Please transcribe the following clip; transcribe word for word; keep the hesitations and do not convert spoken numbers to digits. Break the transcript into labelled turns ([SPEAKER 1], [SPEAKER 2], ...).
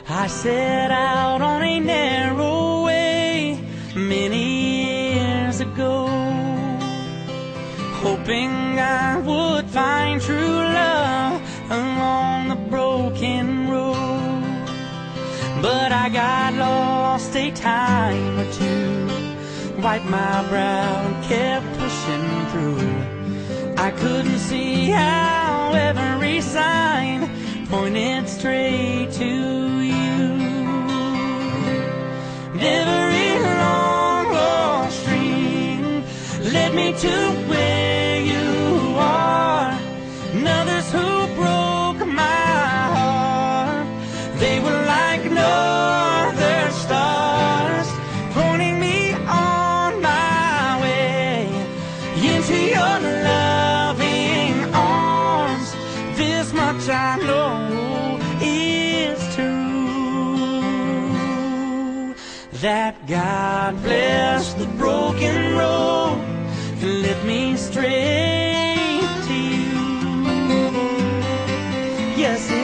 [SPEAKER 1] I set out on a narrow way many years ago, hoping I would find true love along the broken road. But I got lost a time or two, wiped my brow and kept pushing through. I couldn't see how every sign pointed straight to you. Every long lost stream led me to where you are, and others who broke my heart, they were like no other stars, pointing me on my way into your loving arms. This much I know is true, that God bless the broken road and led me straight to you. Yes,